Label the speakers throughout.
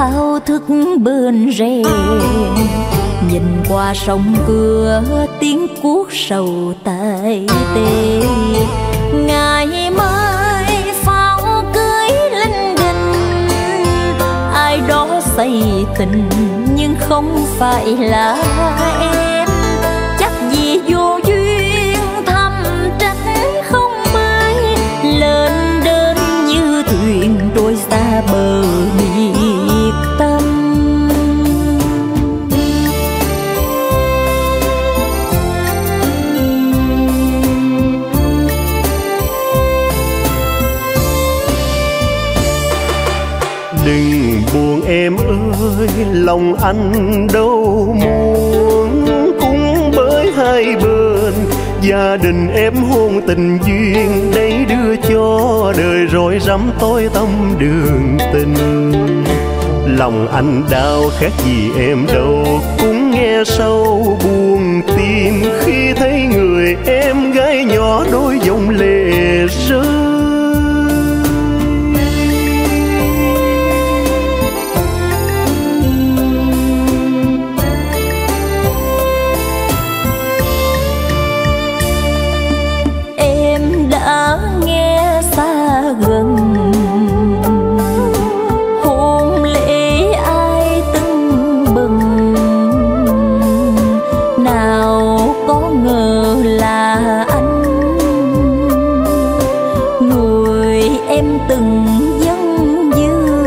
Speaker 1: thao thức bên rèm, nhìn qua sông cưa tiếng cuốc sầu tay tê. Ngày mai pháo cưới linh đình, ai đó say tình nhưng không phải là em. Chắc vì vô duyên thầm trách không may, lên đến như thuyền trôi xa bờ biệt tâm.
Speaker 2: Đừng buồn em ơi, lòng anh đâu muốn cũng bởi hai bên. Gia đình em hôn tình duyên, đây đưa cho đời rồi rắm tối tâm đường tình. Lòng anh đau khác gì em đâu, cũng nghe sâu buồn tim khi thấy người em gái nhỏ đôi dòng lệ rơi.
Speaker 1: Gần hôn lễ ai tưng bừng, nào có ngờ là anh, người em từng dâng dư.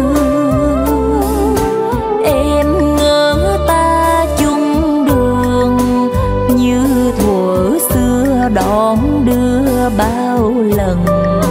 Speaker 1: Em ngỡ ta chung đường như thuở xưa đón đưa bao lần.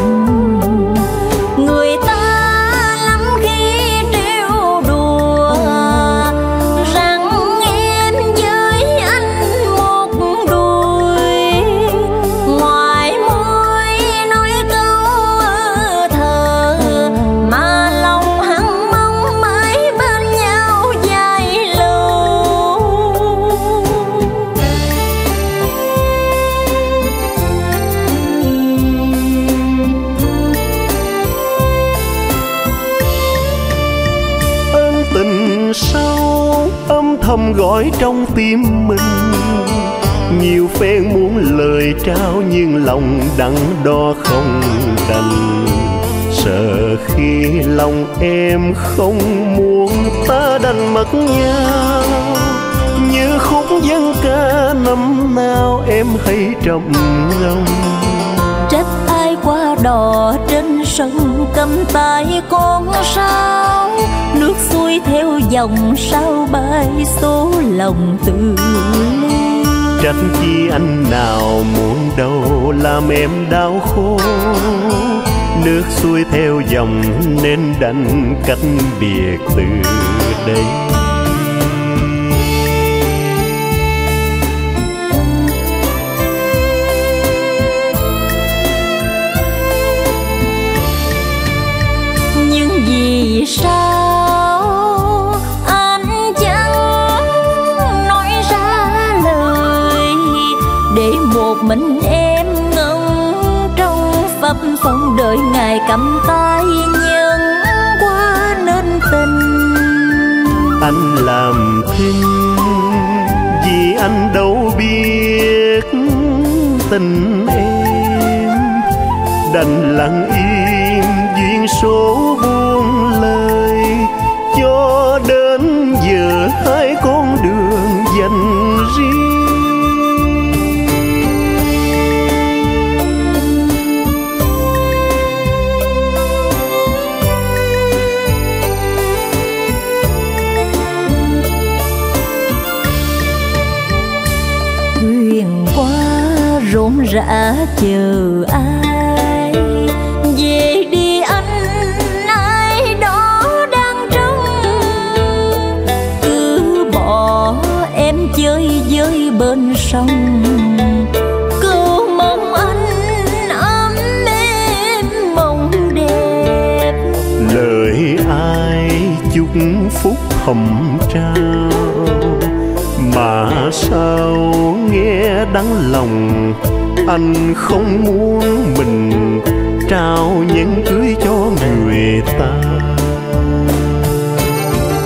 Speaker 1: Thầm gọi trong tim mình, nhiều phen muốn lời trao nhưng lòng đắn đo không đành. Sợ khi lòng em không muốn ta đành mất nhau, như khúc dân ca năm nào em hãy trầm ngâm. Trách ai qua đò trên sông cầm tay con sao, nước xuôi theo dòng sao bay số lòng tự ly.
Speaker 2: Trách chi anh nào muốn đâu làm em đau khổ, nước xuôi theo dòng nên đành cách biệt từ đây.
Speaker 1: Nhưng vì sao anh chẳng nói ra lời, để một mình em ngẩn trong phập phồng đợi ngày cầm tay nhân qua nên tình.
Speaker 2: Anh làm thinh vì anh đâu biết tình em, đành lặng im duyên số buông lời, cho đến giờ hai con đường dành riêng.
Speaker 1: Thuyền qua rộn rã chờ ai, về đi anh, ai đó đang trông. Cứ bỏ em chơi với bên sông, cứ mong anh ấm êm mộng đẹp.
Speaker 2: Lời ai chúc phúc hồng trao, mà sao nghe đắng lòng. Anh không muốn mình trao nhẫn cưới cho người ta.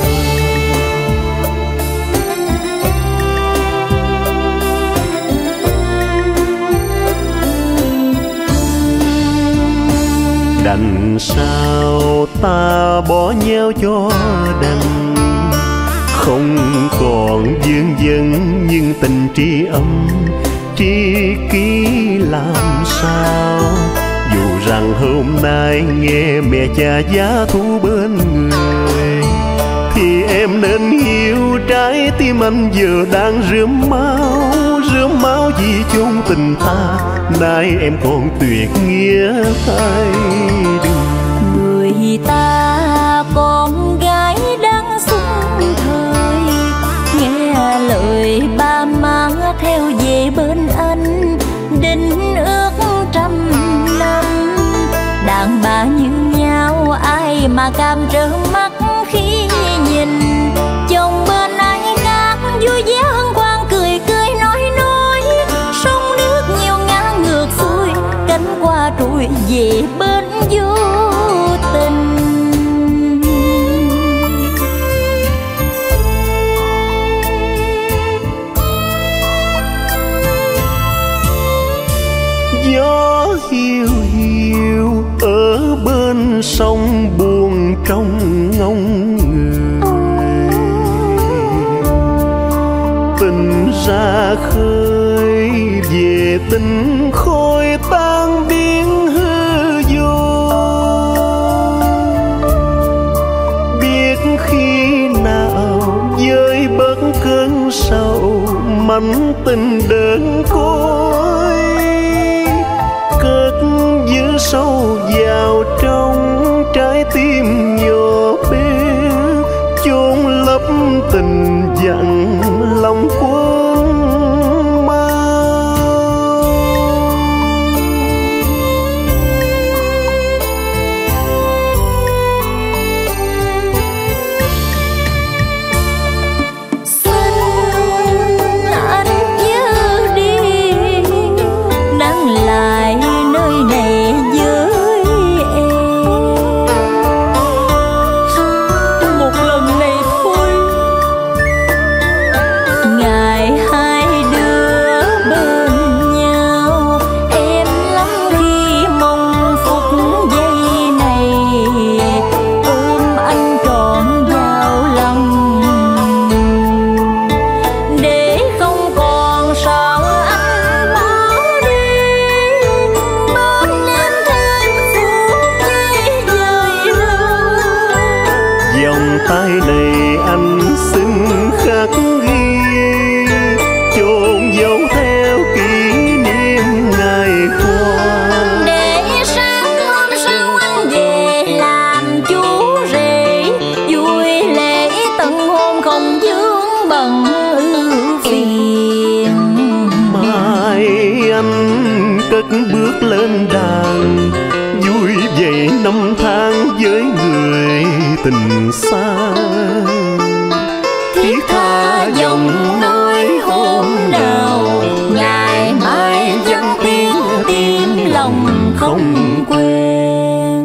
Speaker 1: đành sao ta bỏ nhau cho đành. Không còn vương vấn nhưng tình tri âm tri kỷ làm sao. Dù rằng hôm nay nghe mẹ cha giá thú bên người, thì em nên hiểu trái tim anh giờ đang rướm máu vì chốn tình ta. Nay em còn tuyệt nghĩa hai đường.
Speaker 3: Người ta con gái đang xuân thời, nghe lời ba má theo về bên anh, đinh ước trăm năm. Đàn bà như nhau ai mà cam trợn mắt khi nhìn chồng bên ai khác vui vẻ hân hoan cười cười nói. Sông nước nhiều ngã ngược xuôi, cánh hoa trôi về bên vô tình.
Speaker 1: Gió hiu hiu ở bên sông buồn trong ngóng người, tình ra khơi về tình khôi tan biến hư vô. Biết khi nào với bớt cơn sầu mảnh tình đơn côi, cất giữ sâu vào trong trái tim nhỏ bé, chôn lấp tình dặn lòng quân mau.
Speaker 3: Xin anh nhớ đi, nắng lại nơi này với em. Một lần này thôi, ngày hai đứa bên nhau, em lắm khi mong phút giây này ôm anh trọn vào lòng, để không còn sợ anh bỏ đi. Bên em thêm phút giây dời lâu.
Speaker 1: Dòng tay này anh xin khắc ghi, chôn dấu theo kỷ niệm ngày qua.
Speaker 3: Để sáng hôm sau anh về làm chú rể, vui lễ tận hôn không vướng bận ưu phiền.
Speaker 1: Mai anh cất bước lên đàn, vui vậy năm tháng với người tình xa.
Speaker 3: Thiết tha giọng nói hôm nào, ngày mai vẫn tiếng tim lòng không quên.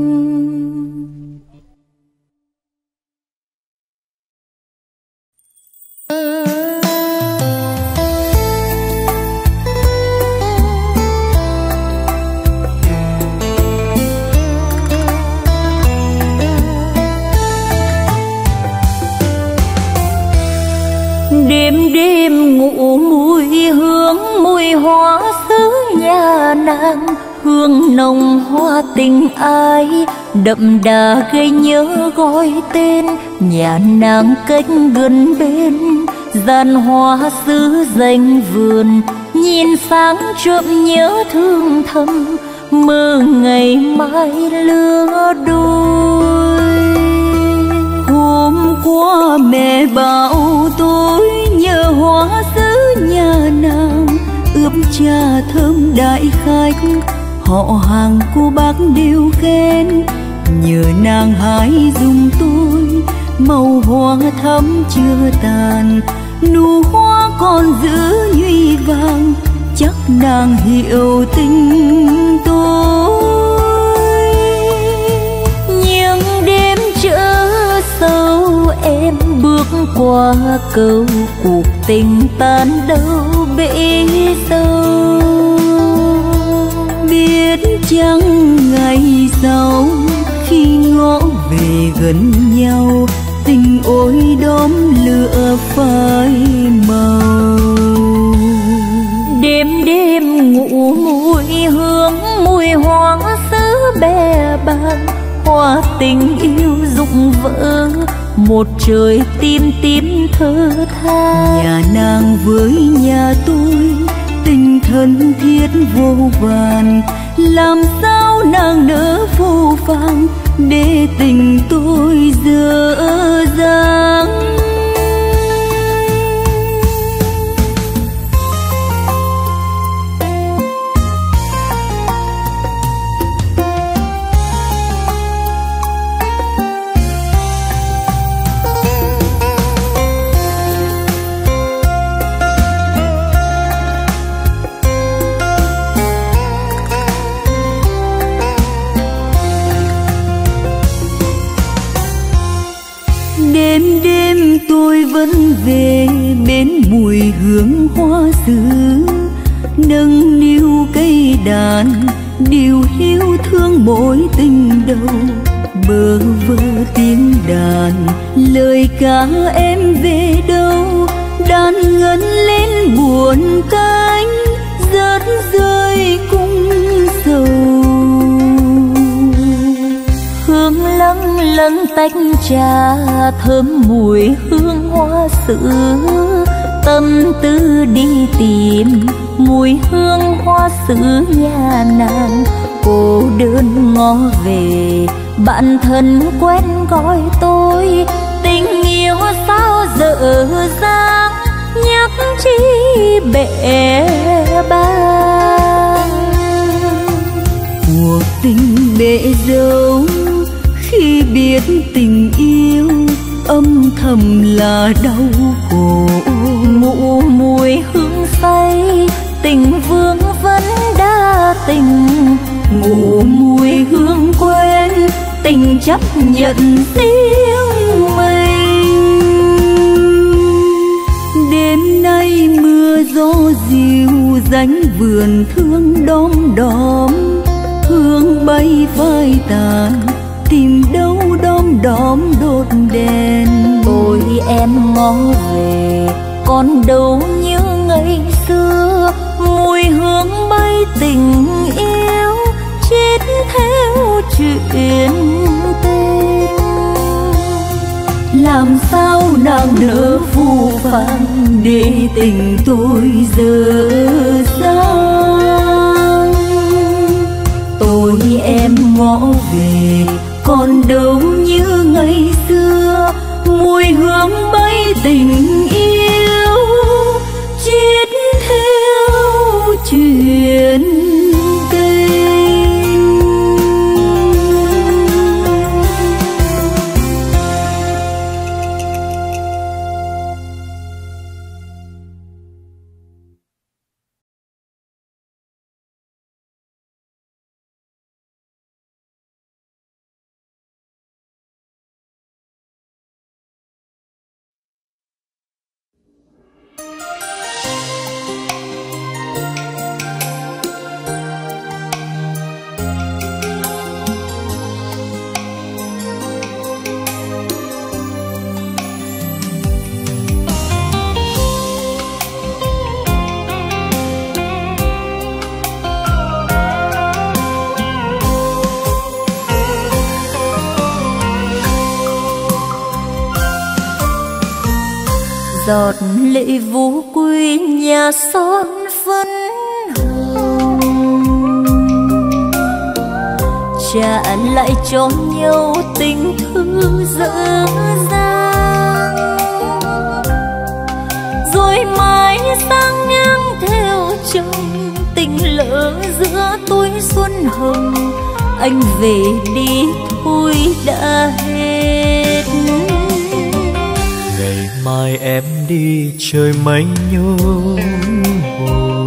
Speaker 3: Đêm đêm ngủ mùi hương, mùi hoa xứ nhà nàng, hương nồng hoa tình ai đậm đà gây nhớ gọi tên. Nhà nàng cách gần bên, gian hoa xứ danh vườn, nhìn sáng chợm nhớ thương thầm, mơ ngày mai lứa đôi. Hôm qua mẹ bảo tôi nhớ hoa xứ nhà nàng, ướp trà thơm đại khách, họ hàng cô bác đều khen. Nhờ nàng hái dùng tôi, màu hoa thắm chưa tàn, nụ hoa còn giữ nhụy vàng, chắc nàng hiểu tình tôi. Nhưng đêm trở sâu em bước qua cầu, cuộc tình tan đâu bể sâu. Biết chăng ngày sau gần nhau, tình ôi đốm lửa phai màu. Đêm đêm ngủ mùi hương, mùi hoa sứ bè bàng, hoa tình yêu rụng vỡ, một trời tim tím thơ tha. Nhà nàng với nhà tôi tình thân thiết vô vàn, làm sao nàng nỡ vô vàn để tình tôi dở dang. Đêm đêm tôi vẫn về bên mùi hương hoa sứ, nâng niu cây đàn điều hiu thương mối tình đầu. Bơ vơ tiếng đàn lời ca em về đâu, đàn ngân lên buồn cánh rớt rơi cung sầu. Hương lâng lâng tách trà thơm mùi hương hoa sữa, tâm tư đi tìm mùi hương hoa sữa nhà nàng. Cô đơn ngó về bạn thân quen gọi tôi, tình yêu sao dở dang nhắc chi bể bang. Cuộc tình bể dâu khi biết tình yêu âm thầm là đau khổ. Ngủ mùi hương say tình vương vẫn đa tình, ngủ mùi hương quên tình chấp nhận riêng mình. Đêm nay mưa gió dịu dánh vườn thương đom đóm, hương bay phai tàn tìm đâu đom đóm đốt đèn. Tôi em ngó về còn đâu như ngày xưa, mùi hương bay tình yêu chết theo chuyện tình. Làm sao nàng nỡ phù phàng để tình tôi dở dang. Tôi em ngó về còn đâu như ngày xưa, mùi hương bay tình yêu chết theo chuyện tình. Giọt lệ vô quy nhà son phấn hồng, trả lại cho nhau tình thư dở dang. Rồi mãi sang ngang theo chồng tình lỡ giữa tuổi xuân hồng, anh về đi thôi đã hết.
Speaker 2: Ngày mai em đi trời mây nhung hồn,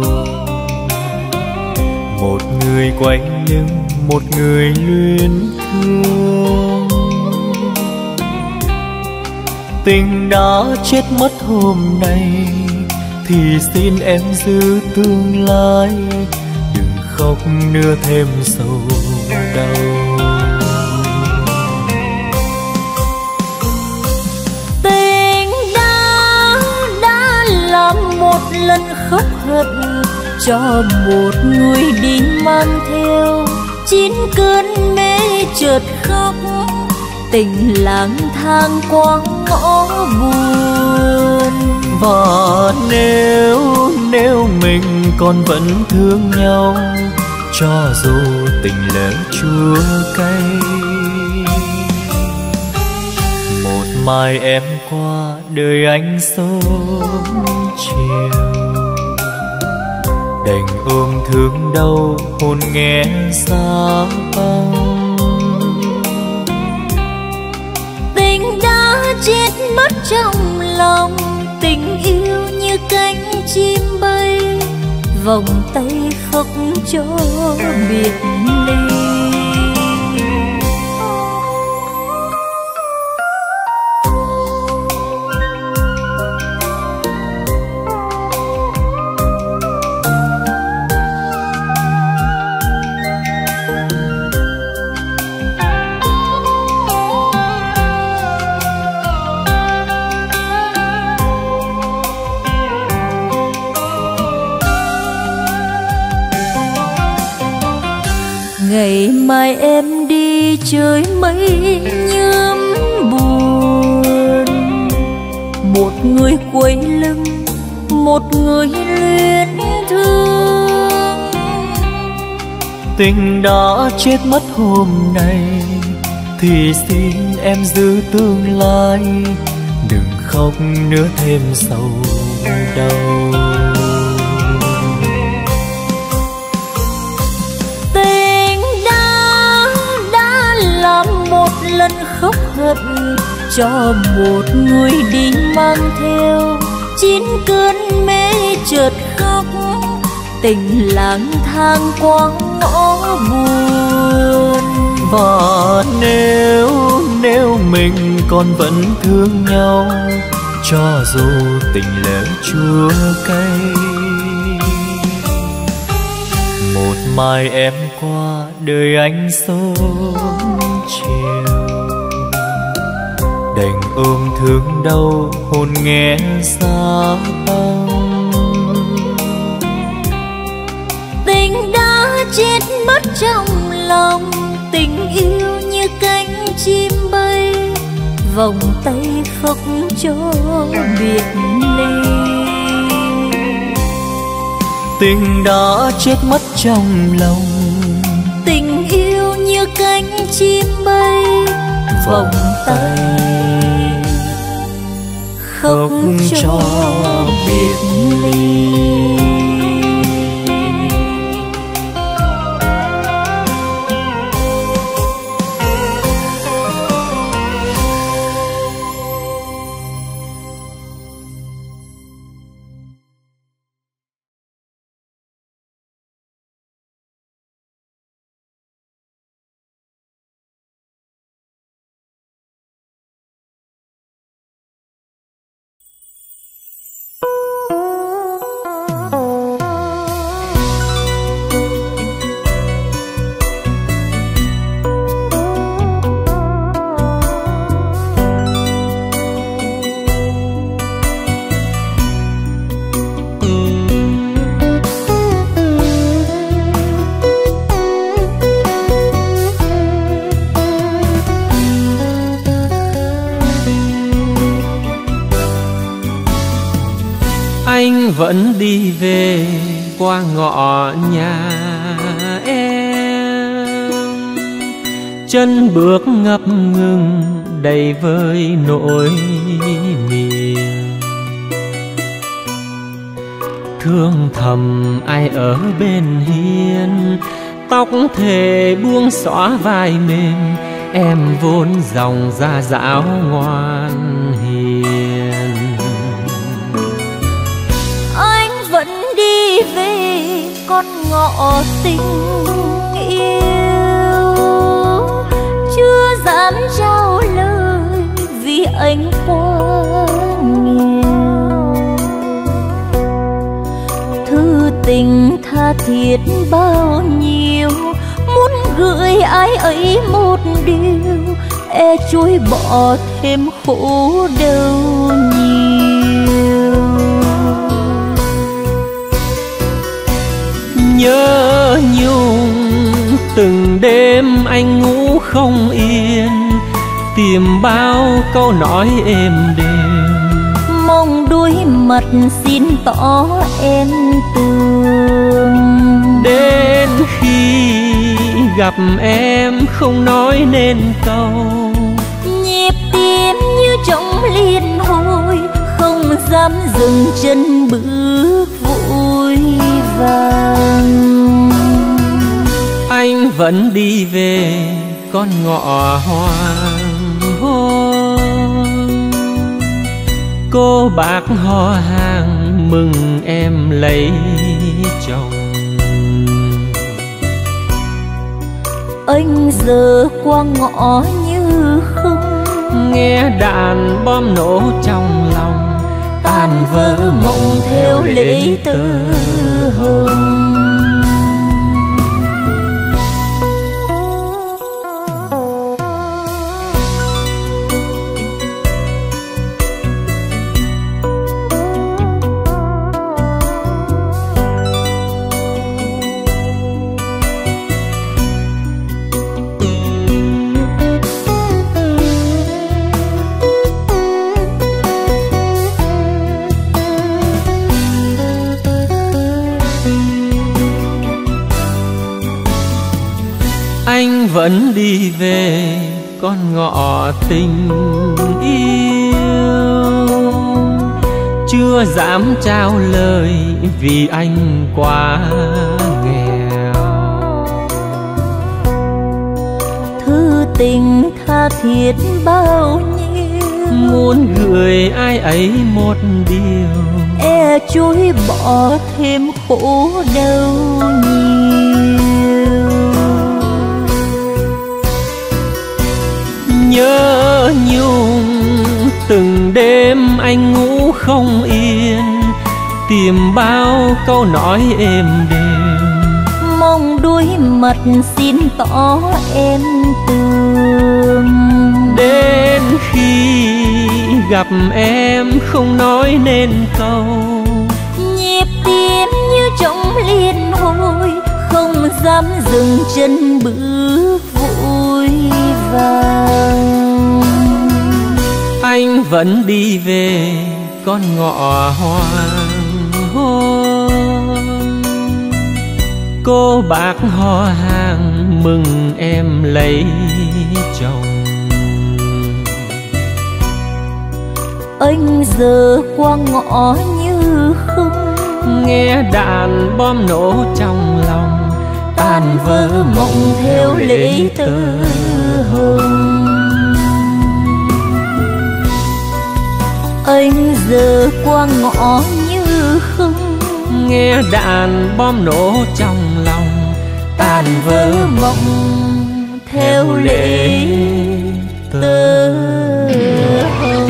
Speaker 2: một người quay lưng một người luyến thương. Tình đã chết mất hôm nay thì xin em giữ tương lai, đừng khóc nữa thêm sầu đau.
Speaker 3: một lần khóc hận cho một người đi mang theo 9 cơn mê chợt khóc, tình lang thang qua ngõ buồn.
Speaker 2: Và nếu mình còn vẫn thương nhau, cho dù tình lỡ chua cay, một mai em qua đời anh sớm chiều, đành ôm thương đau hôn nghe xa băng.
Speaker 3: Tình đã chết mất trong lòng, tình yêu như cánh chim bay, vòng tay khóc cho biệt ly. Ngày mai em đi chơi mây nhớm buồn, một người quay lưng, một người luyến thương.
Speaker 2: Tình đã chết mất hôm nay, thì xin em giữ tương lai, đừng khóc nữa thêm sầu đau.
Speaker 3: Một lần khóc hận cho một người đi mang theo 9 cơn mê chợt khóc, tình lang thang qua ngõ buồn.
Speaker 2: Và nếu mình còn vẫn thương nhau, cho dù tình lỡ chua cay, một mai em qua đời anh sớm chiều, đành ôm thương đau hôn nghe xa băng.
Speaker 3: Tình đã chết mất trong lòng, tình yêu như cánh chim bay, vòng tay khóc cho biệt ly.
Speaker 2: Tình đã chết mất trong lòng,
Speaker 3: tình yêu như cánh chim bay, vòng tay khóc cho biệt ly.
Speaker 4: Anh vẫn đi về qua ngõ nhà em, chân bước ngập ngừng đầy vơi nỗi niềm. Thương thầm ai ở bên hiên, tóc thề buông xõa vai mềm, em vốn dòng da dảo ngoan hiền.
Speaker 3: Đi về con ngõ tình yêu, chưa dám trao lời vì anh quá nghèo. Thư tình tha thiết bao nhiêu, muốn gửi ai ấy một điều, e chối bỏ thêm khổ đau nhiều.
Speaker 4: Nhớ nhung từng đêm anh ngủ không yên, tìm bao câu nói êm đềm,
Speaker 3: mong đuôi mặt xin tỏ em tường.
Speaker 4: Đến khi gặp em không nói nên câu,
Speaker 3: nhịp tim như trống liên hồi, không dám dừng chân bước vội vàng.
Speaker 4: Anh vẫn đi về con ngõ hoàng hôn, cô bác họ hàng mừng em lấy chồng.
Speaker 3: Anh giờ qua ngõ như không,
Speaker 4: nghe đàn bom nổ trong lòng, tan vỡ mộng theo lễ tơ hồng. Anh vẫn đi về con ngõ tình yêu, chưa dám trao lời vì anh quá nghèo.
Speaker 3: Thư tình tha thiết bao nhiêu,
Speaker 4: muốn gửi ai ấy một điều,
Speaker 3: e chối bỏ thêm khổ đau nhiều.
Speaker 4: Nhớ nhung từng đêm anh ngủ không yên, tìm bao câu nói êm đềm,
Speaker 3: mong đuôi mặt xin tỏ em tường.
Speaker 4: Đến khi gặp em không nói nên câu,
Speaker 3: nhịp tim như trống liên hồi, không dám dừng chân bước vội vàng.
Speaker 4: Anh vẫn đi về con ngõ hoàng hôn, cô bác họ hàng mừng em lấy chồng.
Speaker 3: Anh giờ qua ngõ như không,
Speaker 4: nghe đàn bom nổ trong lòng, tan vỡ mộng theo lễ tơ hồng.
Speaker 3: Anh giờ qua ngõ như không,
Speaker 4: nghe đàn bom nổ trong lòng, tan vỡ
Speaker 3: mộng theo lễ tơ hồng.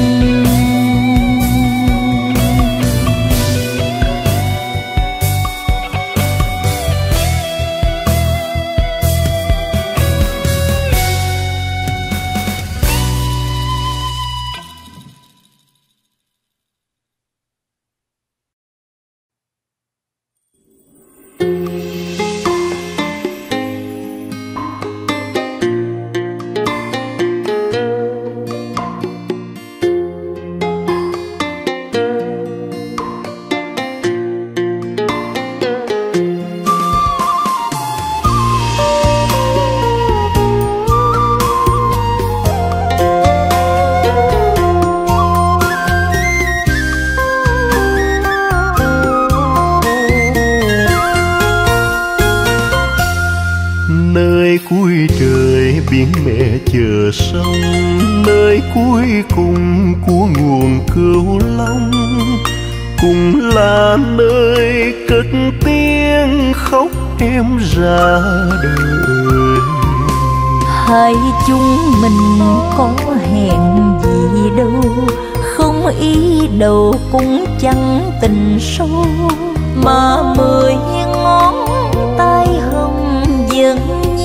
Speaker 1: Cuối trời biển mẹ chờ sông, nơi cuối cùng của nguồn Cửu Long, cũng là nơi cất tiếng khóc em ra đời.
Speaker 3: Hai chúng mình có hẹn gì đâu, không ý đầu cũng chẳng tình sâu, mà 10 ngón tay hồng vẫn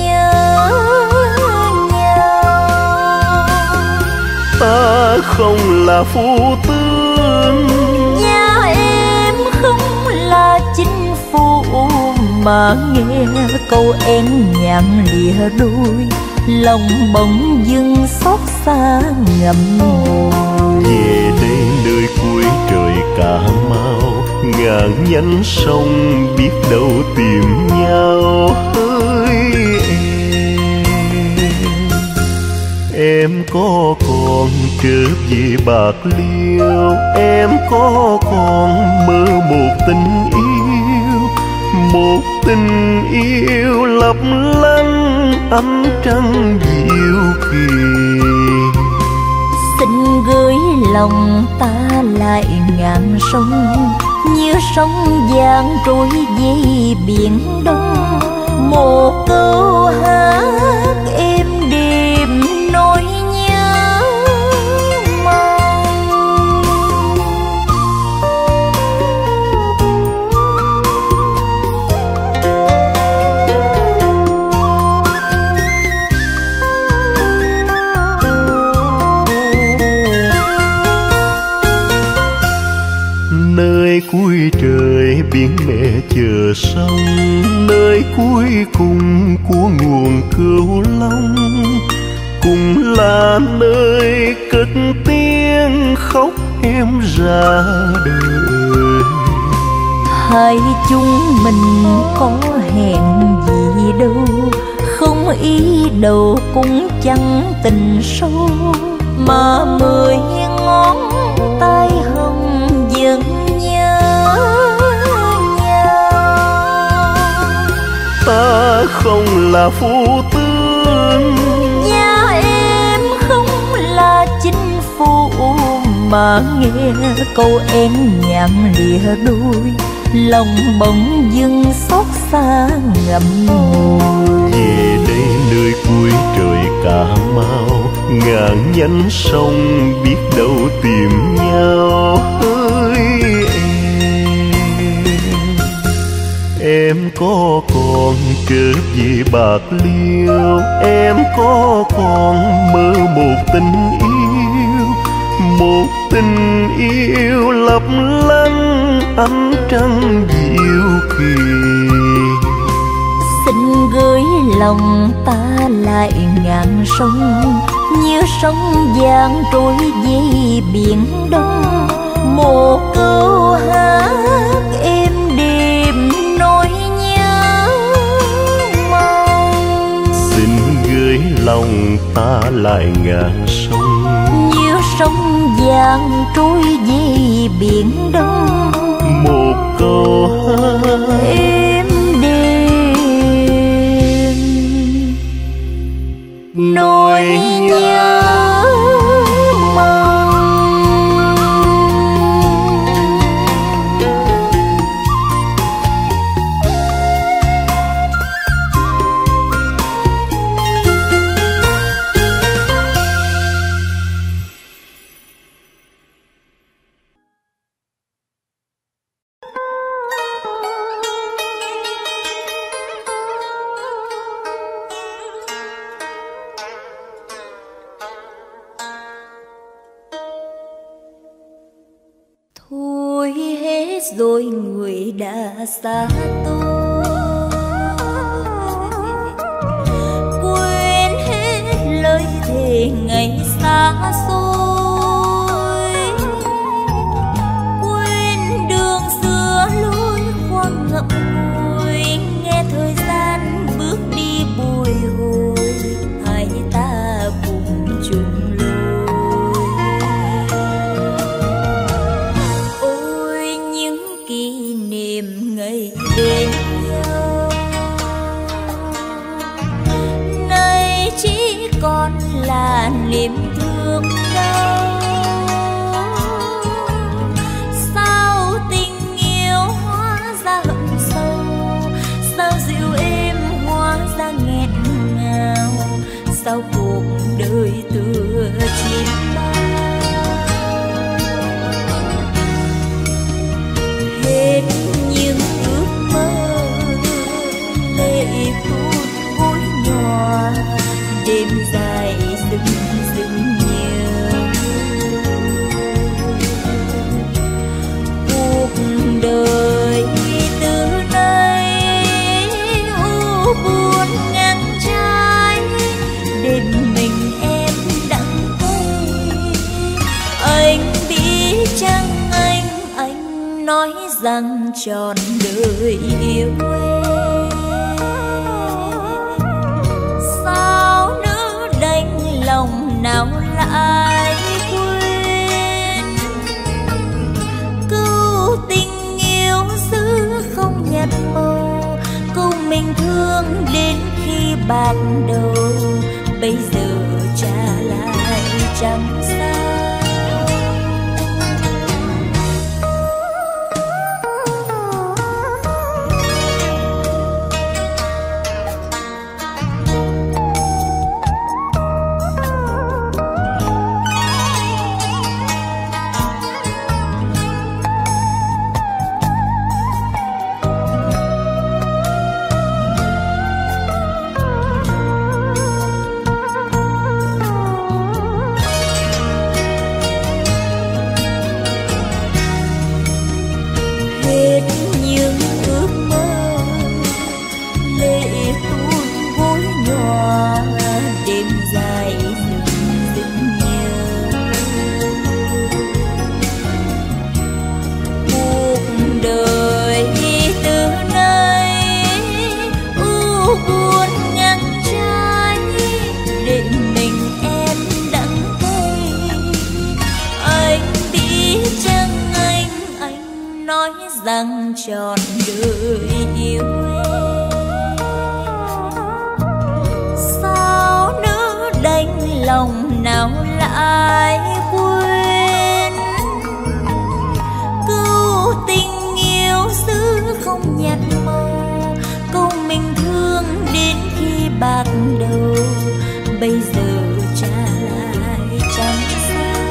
Speaker 1: ta không là phu tướng,
Speaker 3: nhà em không là chính phủ mà nghe câu én nhạn lìa đôi, lòng bỗng dưng xót xa ngậm ngùi.
Speaker 1: Về đây nơi cuối trời Cà Mau, ngàn nhánh sông biết đâu tìm nhau. Hỡi em có còn trở về Bạc Liêu, em có còn mơ một tình yêu, một tình yêu lấp lánh ánh trăng diệu kỳ.
Speaker 3: Xin gửi lòng ta lại ngàn sông, như sóng vàng trôi về biển đông. Một câu hát êm đềm nỗi nhớ mong.
Speaker 1: Nơi cuối trời biển mẹ chờ sông, nơi cuối cùng của nguồn Cửu Long, cũng là nơi cất tiếng khóc em ra đời.
Speaker 3: Hai chúng mình có hẹn gì đâu, không ý đầu cũng chẳng tình sâu, mà 10 ngón tay hồng vẫn nhớ nhau.
Speaker 1: Ta không là phu tướng,
Speaker 3: Nhà em không là chính phủ, mà nghe câu én nhạn lìa đôi, lòng bỗng dưng xót xa ngậm ngùi.
Speaker 1: về đây nơi cuối trời Cà Mau, ngàn nhánh sông biết đâu tìm nhau. Hỡi em có còn trở về Bạc Liêu, em có còn mơ một tình yêu, một tình yêu lấp lánh ánh trăng diệu kỳ.
Speaker 3: Xin gửi lòng ta lại ngàn sông, như sóng vàng trôi về biển đông. Một câu hát êm đềm nỗi nhớ mong.
Speaker 1: Xin gửi lòng ta lại ngàn sông,
Speaker 3: Như sóng vàng trôi về biển đông.
Speaker 1: một câu hát
Speaker 3: Êm đềm nỗi nhớ mong. Thôi hết rồi người đã xa tôi, quên hết lời thề ngày xa xôi, quên đường xưa lối khoang ngậm ngùi, nghe thời gian bước đi bồi hồi, hai ta cùng chung lối. Ôi những kỷ niệm ngày bên nhau, nay chỉ còn là niềm thương đau. Sao tình yêu hóa ra hận sâu, sao dịu êm hóa ra nghẹn ngào, sao cuộc đời tựa chim bao. Hết những ước mơ lệ phút gối nhòa, đêm dài dừng dừng nhiều. Cuộc đời từ nay trọn đời yêu em. Sao nữ đành lòng nào lại quên, câu tình yêu xứ không nhạt màu, câu mình thương đến khi bạc đầu, bây giờ trả lại chẳng sao. Rằng trọn đời yêu em, sao nữ đành lòng nào lại quên, câu tình yêu xứ không nhạt màu, câu mình thương đến khi bạc đầu, bây giờ trả lại chẳng sao.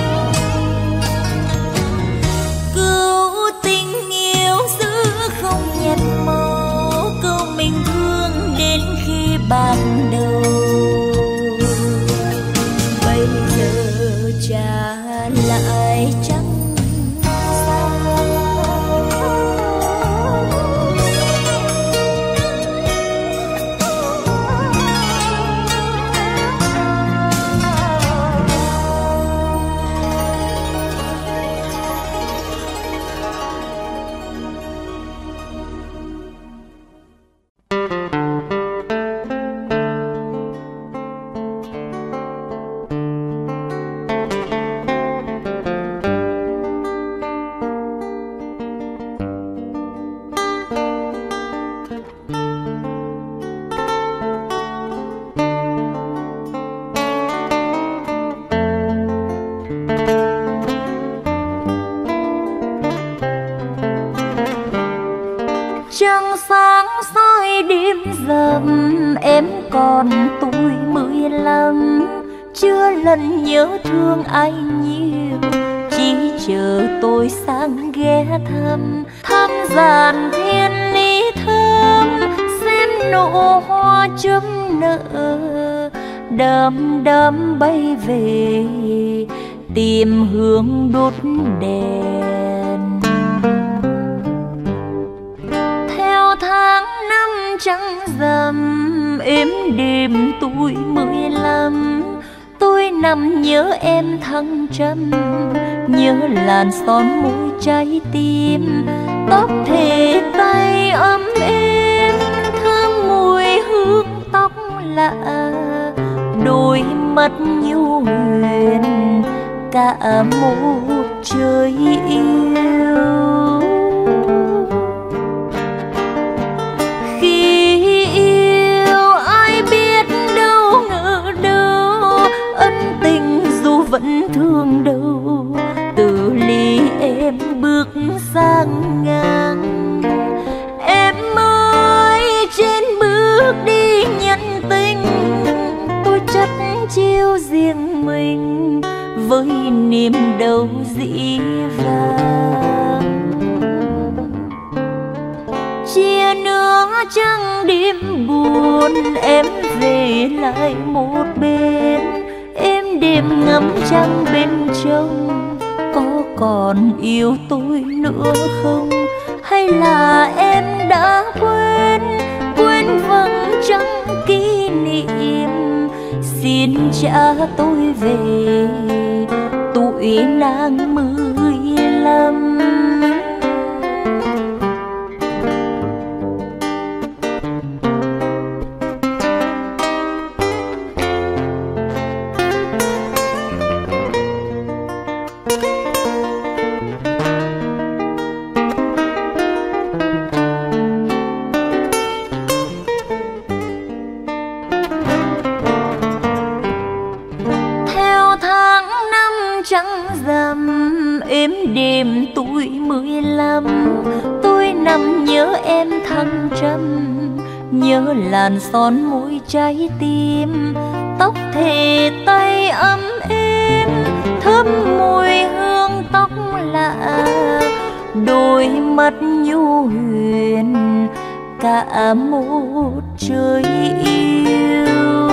Speaker 3: Câu mình thương đến khi bạc đầu, bây giờ trả lại chẳng trăng sáng soi đêm rằm, em còn tuổi 15, chưa lần nhớ thương ai nhiều, chỉ chờ tôi sang ghé thăm, thăm dàn thiên lý thơm, xem nụ hoa chớm nở, đơm đơm bay về tìm hương đốt đèn. Tháng năm trăng rằm êm đêm tuổi 15, tôi nằm nhớ em thăng trầm, nhớ làn son môi trái tim, tóc thề tay ấm êm, thơm mùi hương tóc lạ, đôi mắt nhu huyền cả một trời yêu. Vẫn thương đâu từ ly em bước sang ngang, em ơi trên bước đi nhân tình, tôi chất chiêu riêng mình với niềm đau dĩ vang. Chia nữa trăng đêm buồn, em về lại một bên, đêm ngắm trăng bên trong, có còn yêu tôi nữa không, hay là em đã quên vầng trăng kỷ niệm. Xin trả tôi về tuổi nàng 15. nhớ làn son môi trái tim, tóc thề tay ấm êm, thơm mùi hương tóc lạ, đôi mắt nhu huyền cả một trời yêu.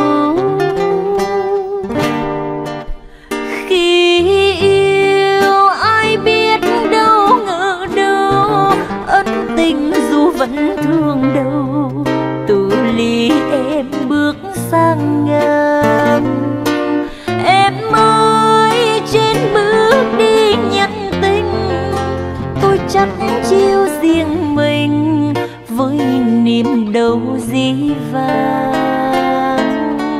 Speaker 3: Khi yêu ai biết đâu ngờ đâu, ân tình dù vẫn thương đâu, từ ly em bước sang ngàn. Em ơi trên bước đi nhân tình, tôi chắc chiêu riêng mình với niềm đâu dĩ vãng.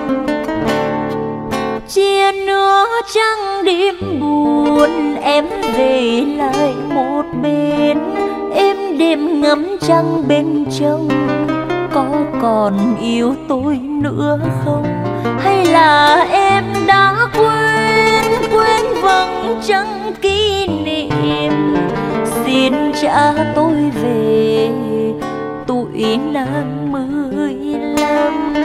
Speaker 3: Chia nữa trăng đêm buồn, em về lại một bên, em đêm ngắm trăng bên trong. Có còn yêu tôi nữa không, hay là em đã quên vầng trăng kỷ niệm. Xin trả tôi về tuổi năm 15,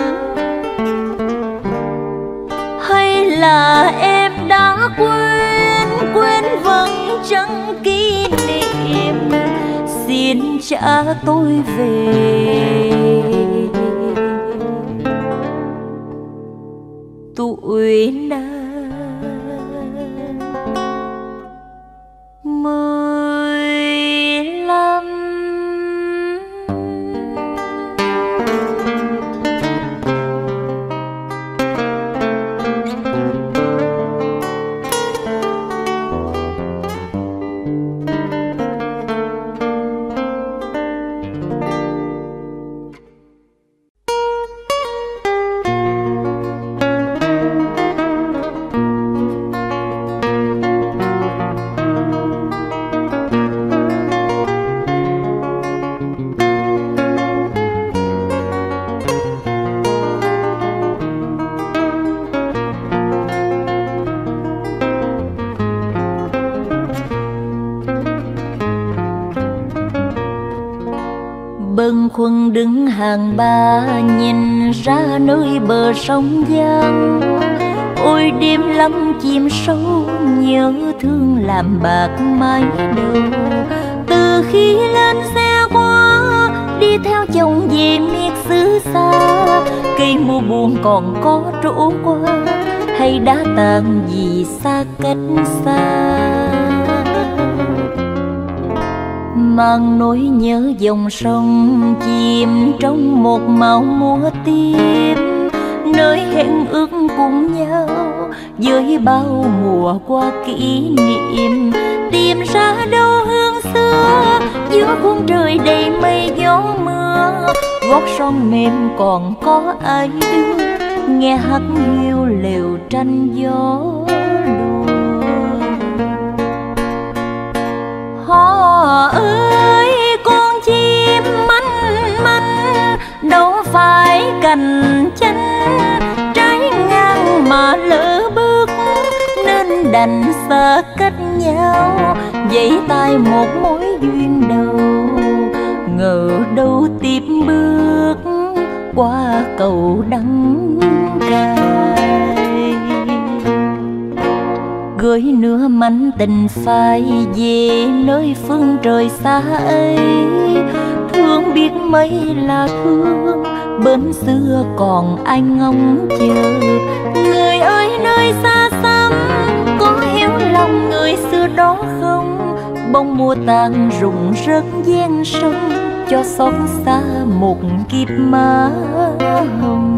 Speaker 3: hay là em đã quên vầng trăng kỷ niệm. Xin trả tôi về tuổi năm 15. Bâng khuâng đứng hàng ba, nhìn ra nơi bờ sông Giang. Ôi đêm lắm chìm sâu, nhớ thương làm bạc mái đầu. Từ khi lên xe qua, đi theo chồng về miệt xứ xa, cây mùa buồn còn có trổ qua, hay đã tàn vì xa cách xa. Mang nỗi nhớ dòng sông chìm trong một màu mùa tím, nơi hẹn ước cùng nhau với bao mùa qua kỷ niệm. Tìm ra đâu hương xưa giữa khuôn trời đầy mây gió mưa, gót son mềm còn có ai đưa, nghe hát hiu lều tranh gió lùa. Họ ơi con chim manh manh, đâu phải cành chanh, trái ngang mà lỡ bước nên đành xa cách nhau. Vẫy tay một mối duyên đầu, ngờ đâu tiếp bước qua cầu đắng cay. Gửi nửa mảnh tình phai về nơi phương trời xa ấy, thương biết mấy là thương, bên xưa còn anh ngóng chờ. Người ơi nơi xa xăm, có hiểu lòng người xưa đó không? Bông mùa tàn rụng rớt gian sông, cho xót xa một kiếp má hồng.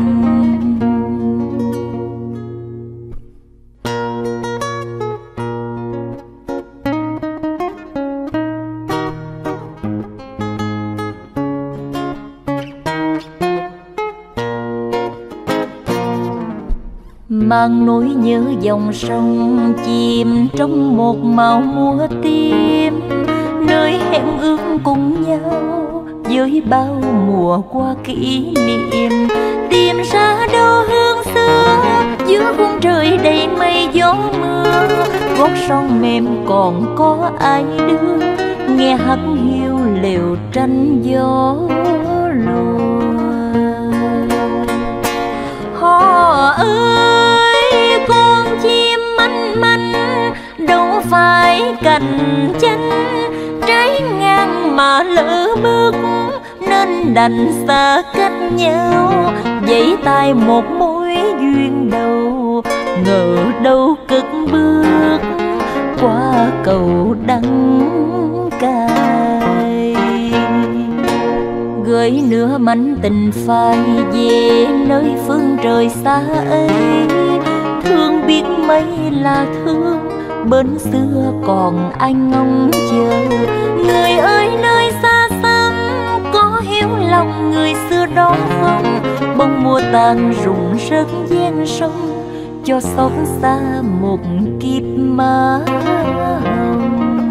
Speaker 3: Mang nỗi nhớ dòng sông chìm trong một màu mùa tím, nơi hẹn ước cùng nhau với bao mùa qua kỷ niệm. Tìm ra đâu hương xưa giữa khuôn trời đầy mây gió mưa, gót son mềm còn có ai đưa, nghe hát hiu lều tranh gió cạnh tranh, trái ngang mà lỡ bước nên đành xa cách nhau. Giãy tay một mối duyên đầu, ngờ đâu cất bước qua cầu đắng cay. Gửi nửa mảnh tình phai về nơi phương trời xa ấy, thương biết mấy là thương, bên xưa còn anh ngóng chờ. Người ơi nơi xa xăm có hiếu lòng người xưa đó không? Bông mùa tàn rụng rớt gian sông, cho xót xa một kiếp má hồng.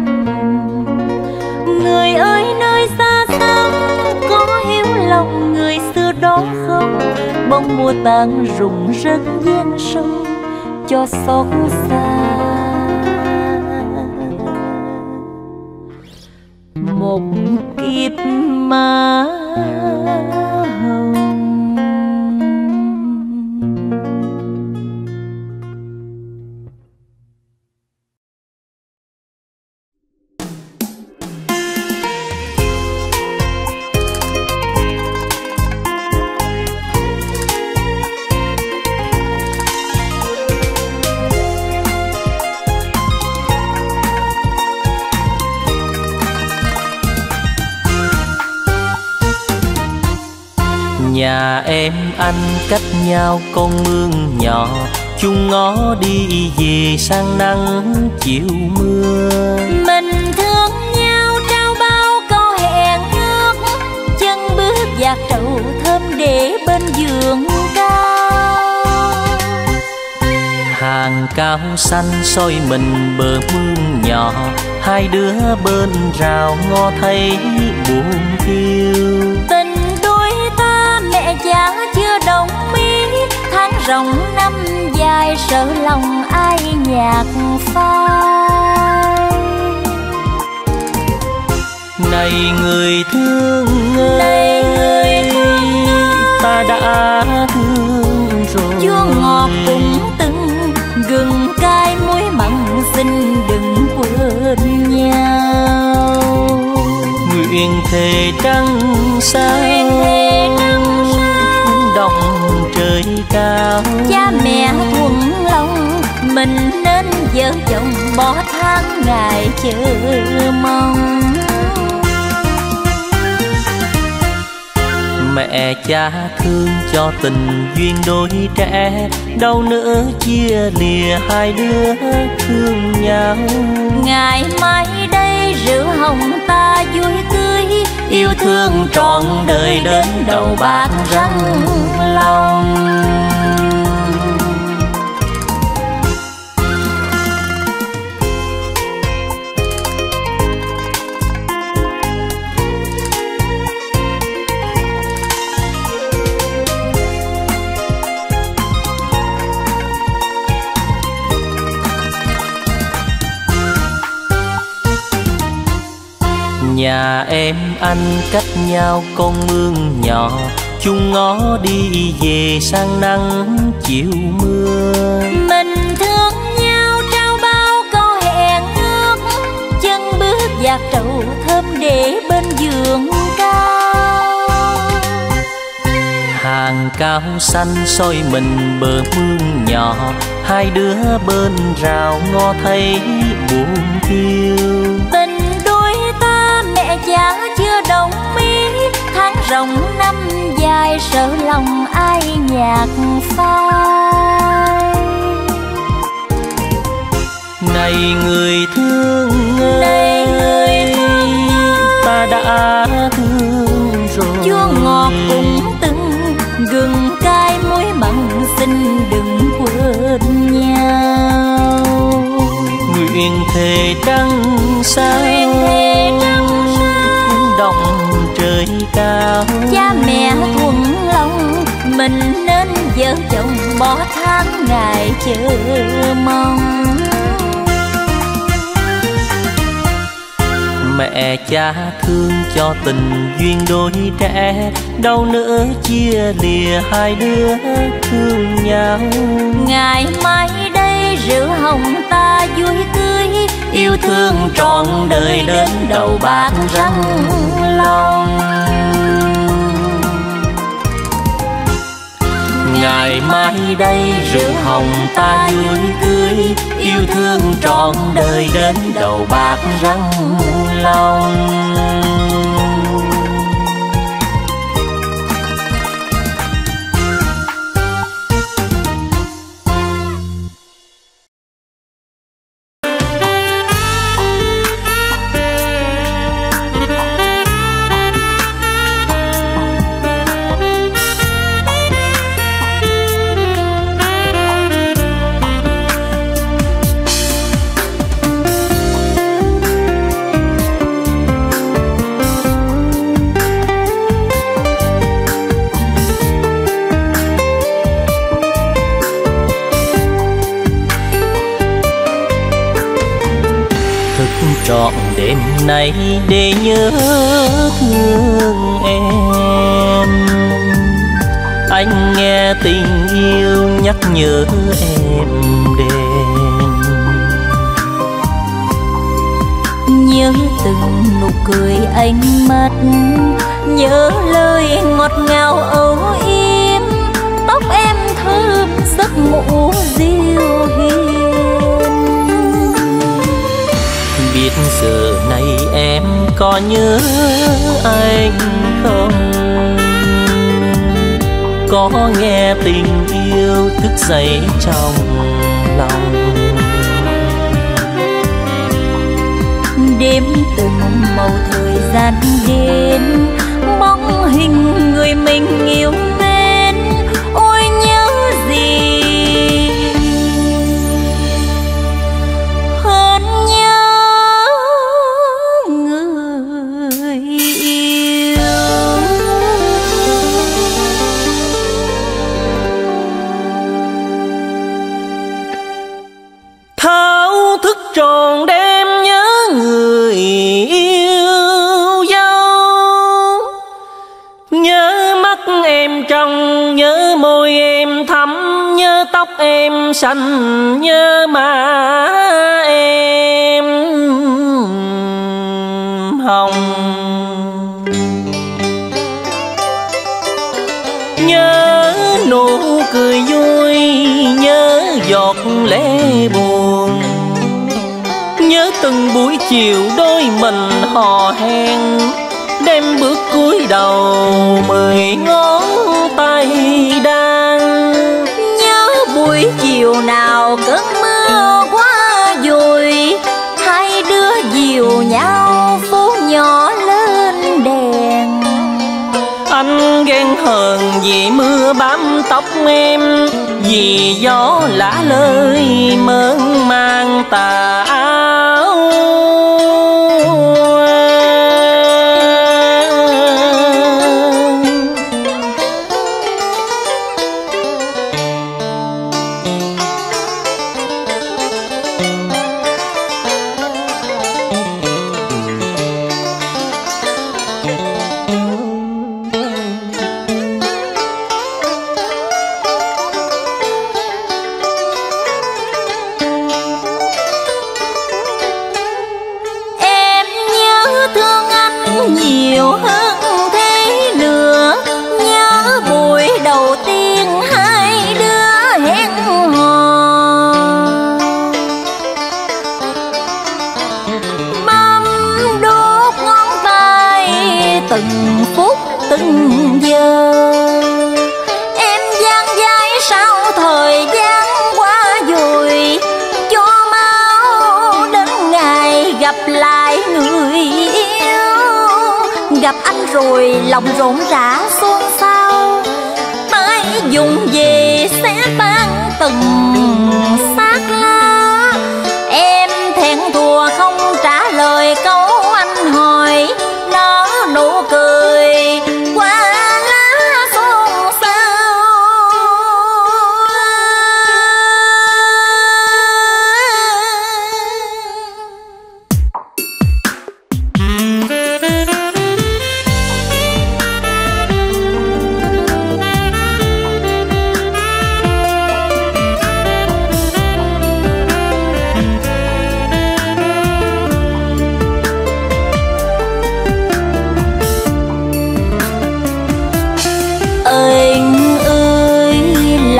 Speaker 3: Người ơi nơi xa xăm có hiếu lòng người xưa đó không? Bông mùa tàn rụng rớt gian sông, cho xót xa một kiếp má hồng.
Speaker 4: Nhà em anh cách nhau con mương nhỏ, chung ngó đi về sang nắng chiều mưa.
Speaker 3: Mình thương nhau trao bao câu hẹn ước, chân bước dạt trầu thơm để bên giường cao.
Speaker 4: Hàng cao xanh soi mình bờ mương nhỏ, hai đứa bên rào ngó thấy buồn thiêu.
Speaker 3: Tình đôi ta mẹ cha chưa đồng ý, tháng ròng năm dài sợ lòng ai nhạt phai.
Speaker 4: Này người thương ơi, ta đã thương rồi.
Speaker 3: Chua ngọt cũng từng gừng cay muối mặn, xin đừng quên nhau.
Speaker 4: Nguyện thề trăng sao đồng trời cao.
Speaker 3: Cha mẹ thuận lòng mình nên vợ chồng bỏ tháng ngày chờ mong.
Speaker 4: Mẹ cha thương cho tình duyên đôi trẻ, đâu nữa chia lìa hai đứa thương nhau.
Speaker 3: Ngày mai đây rượu hồng ta vui cưới, yêu thương trọn đời đến đầu bạc răng lòng.
Speaker 4: Nhà em anh cách nhau con mương nhỏ, chung ngó đi về sang nắng chiều mưa.
Speaker 3: Mình thương nhau trao bao câu hẹn ước, chân bước dạt trầu thơm để bên giường cao.
Speaker 4: Hàng cao xanh soi mình bờ mương nhỏ, hai đứa bên rào ngó thấy buồn thiêu.
Speaker 3: Tình đôi ta mẹ cha chưa đồng ý, tháng ròng năm dài sợ lòng ai nhạt phai.
Speaker 4: Này người thương ơi, ta đã thương rồi.
Speaker 3: Chua ngọt cũng từng gừng cay muối mặn, xin đừng quên nhau.
Speaker 4: Nguyện thề trăng sao đồng trời cao.
Speaker 3: Cha mẹ thuận lòng mình nên vợ chồng bỏ tháng ngày chờ mong.
Speaker 4: Mẹ cha thương cho tình duyên đôi trẻ, đâu nữa chia lìa hai đứa thương nhau.
Speaker 3: Ngày mai đây rượu hồng ta vui cưới, yêu thương trọn đời đến đầu bạc răng long. Ngày mai đây rượu hồng ta vui cưới, yêu thương trọn đời đến đầu bạc răng long.
Speaker 4: Trọn đêm nay để nhớ thương em, anh nghe tình yêu nhắc nhớ em đêm.
Speaker 3: Nhớ từng nụ cười ánh mắt, nhớ lời ngọt ngào âu yếm, tóc em thơm giấc ngủ dịu hiền.
Speaker 4: Biết giờ này em có nhớ anh không, có nghe tình yêu thức dậy trong lòng.
Speaker 3: Đêm từng màu thời gian đến, bóng hình người mình yêu mến, ôi nhớ gì hơn nhớ người yêu.
Speaker 4: Thao thức tròn đêm nhớ người yêu dấu, nhớ mắt em trong, nhớ môi em thắm, nhớ tóc em xanh, nhớ má em hồng. Nhớ nụ cười vui, nhớ giọt lệ buồn, nhớ từng buổi chiều đôi mình hò hẹn, đêm bước cúi đầu 10 ngón tay đan.
Speaker 3: Nhớ buổi chiều nào cơn mưa qua vùi, hai đứa dìu nhau phố nhỏ lên đèn.
Speaker 4: Anh ghen hờn vì mưa bám tóc em, vì gió lả lơi mơn mang tà áo.
Speaker 3: Nhiều hơn thế nữa, nhớ buổi đầu tiên hai đứa hẹn hò, bấm đốt ngón tay từng phút từng giờ. Em dang dai sau thời gian qua vùi, cho mau đến ngày gặp lại người yêu. Gặp anh rồi lòng rộn rã xôn xao, tay dùng về xé tan từng xác lá. Em thẹn thùa không trả lời câu anh hỏi, nở nụ cười qua lá xôn xao.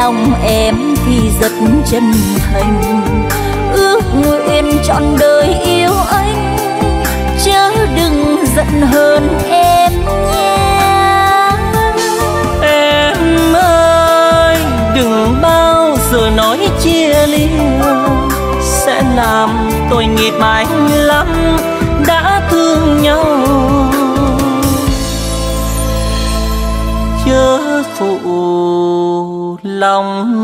Speaker 3: lòng em thì rất chân thành, ước nguyện trọn đời yêu anh, chớ đừng giận hơn em nhé.
Speaker 4: Em ơi, đừng bao giờ nói chia ly, sẽ làm tội nghiệp anh lắm, đã thương nhau chớ phụ lòng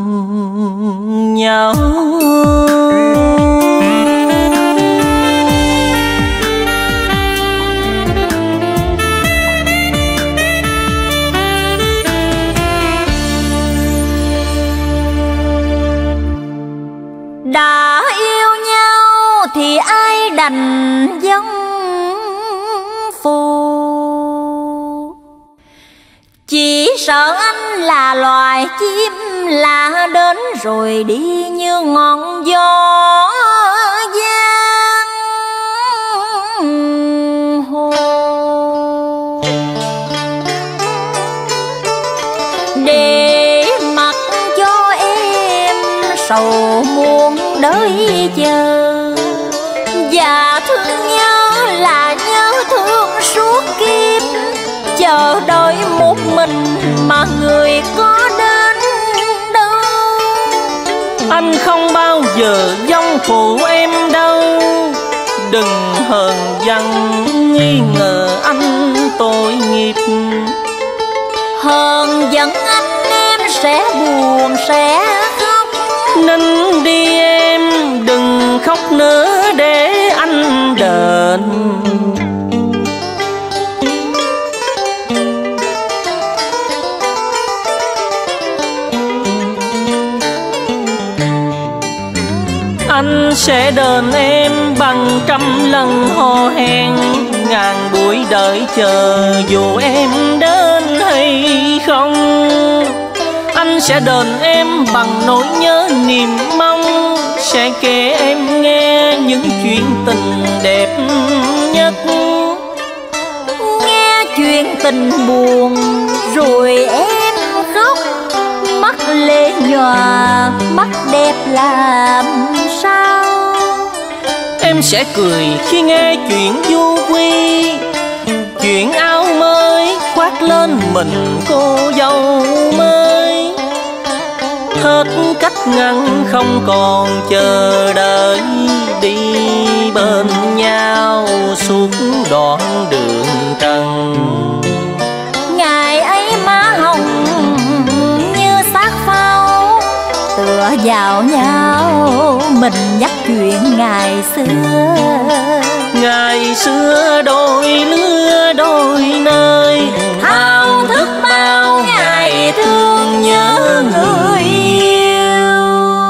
Speaker 4: nhau.
Speaker 3: Đã yêu nhau thì ai đành giống phù, chỉ sợ anh là loài chim lạ đến rồi đi như ngọn gió giang hồ. Để mặc cho em sầu muôn đời chờ, và thương nhớ là nhớ thương suốt kiếp, chờ đợi một mình mà người có đến đâu.
Speaker 4: Anh không bao giờ vong phụ em đâu, đừng hờn dằn nghi ngờ anh tội nghiệp.
Speaker 3: Hờn giận anh em sẽ buồn sẽ khóc,
Speaker 4: Nín đi em đừng khóc nữa để anh đền. Anh sẽ đền em bằng trăm lần hò hẹn, ngàn buổi đợi chờ dù em đến hay không. Anh sẽ đền em bằng nỗi nhớ niềm mong, sẽ kể em nghe những chuyện tình đẹp nhất.
Speaker 3: nghe chuyện tình buồn rồi em khóc, mắt lệ nhòa mắt đẹp làm sao.
Speaker 4: Em sẽ cười khi nghe chuyện du quy, chuyện áo mới khoác lên mình cô dâu mới. Hết cách ngăn không còn chờ đợi, đi bên nhau suốt đoạn đường trần.
Speaker 3: Ngày ấy má hồng như xác phao, tựa vào nhau mình nhắc chuyện ngày xưa.
Speaker 4: Ngày xưa đôi lứa đôi nơi,
Speaker 3: Thao thức bao ngày thương nhớ người yêu.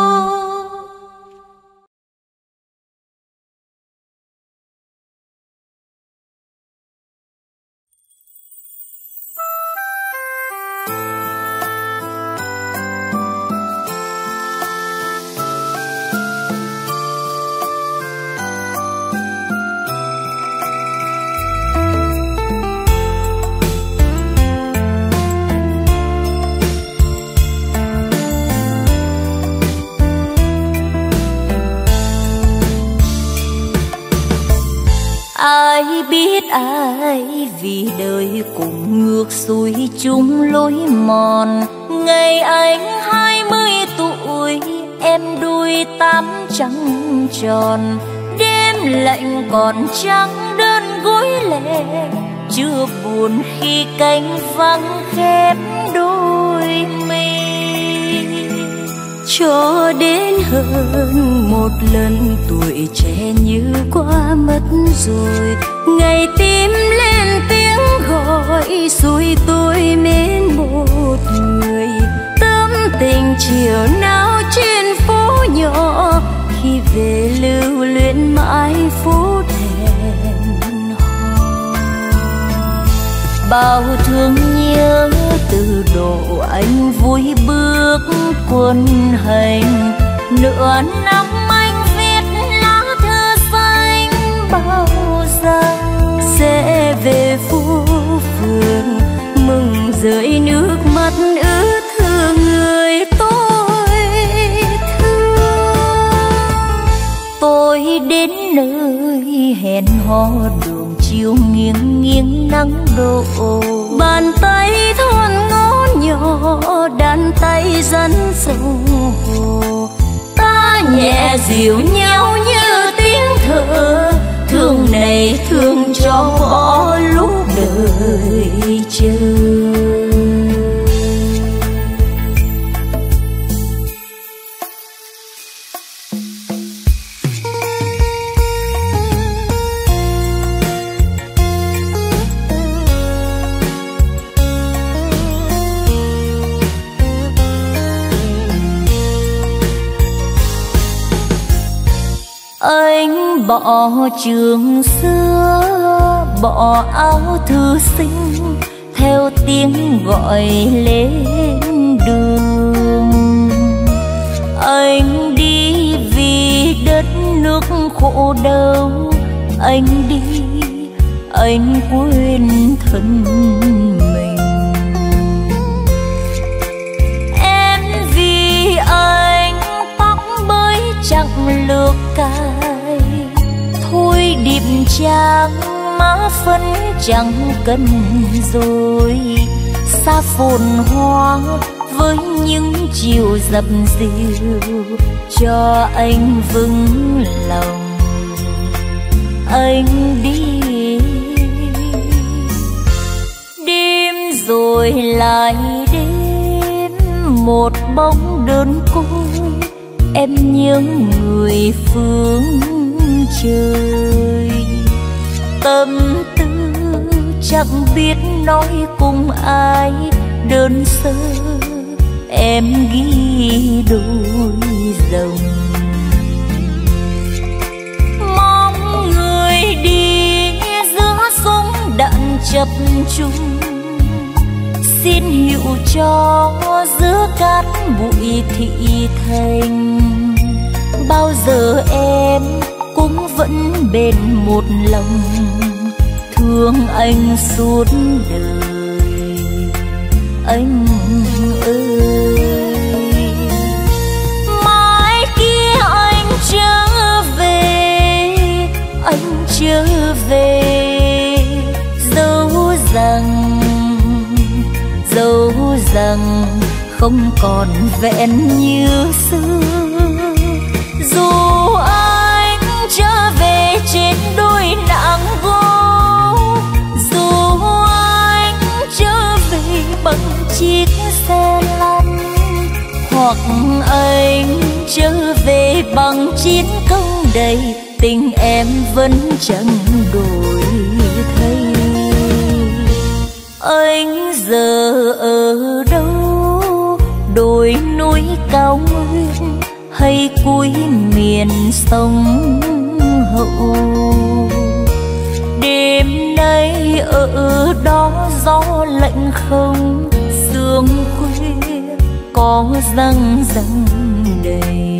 Speaker 3: Ai biết ai vì đời cùng ngược xuôi chung lối mòn. Ngày anh 20 tuổi, em đuôi 8 trăng tròn. Đêm lạnh còn trắng đơn gối lệ, chưa buồn khi cánh vắng khép đôi mi. Cho đến hơn một lần tuổi trẻ như qua mất rồi, ngày tim lên tiếng gọi rồi tôi mến một người. Tâm tình chiều nào trên phố nhỏ, khi về lưu luyến mãi phút hẹn hò. Bao thương nhớ từ độ anh vui bước quân hành, nửa năm anh viết lá thư xanh bao rằng sẽ về phố phường, mừng rơi nước mắt ướt thương người đến nơi hẹn hò đường chiều nghiêng nghiêng nắng đổ. Bàn tay thon ngó nhỏ đàn tay dẫn sầu hồ. Ta nhẹ dịu nhau như tiếng thở, thương này thương cho bỏ lúc đời chờ. Anh bỏ trường xưa, bỏ áo thư sinh, theo tiếng gọi lên đường. Anh đi vì đất nước khổ đau, anh đi anh quên thân mình. Em vì anh tóc bới chẳng lược cài, thôi điệp trang má phấn chẳng cần rồi. Xa phồn hoa với những chiều dập dìu, cho anh vững lòng anh đi. Đêm rồi lại đêm, một bóng đơn côi, em nhớ người phương trời. Tâm tư chẳng biết nói cùng ai, đơn sơ em ghi đôi dòng. Mong người đi giữa súng đạn chập chung, xin hiểu cho giữa cát bụi thị thành. Bao giờ em cũng vẫn bên một lòng, thương anh suốt đời anh ơi. Mai kia anh trở về, anh trở về, dẫu rằng không còn vẹn như xưa. Dù anh trở về trên đôi nạng gỗ, dù anh trở về bằng chiếc xe lăn, hoặc anh trở về bằng chiến công đầy, tình em vẫn chẳng đổi thay. Anh giờ ở đâu, đồi núi cao nguyên hay cuối miền sông Hậu? Đêm nay ở đó gió lạnh không, sương khuya có răng răng đầy.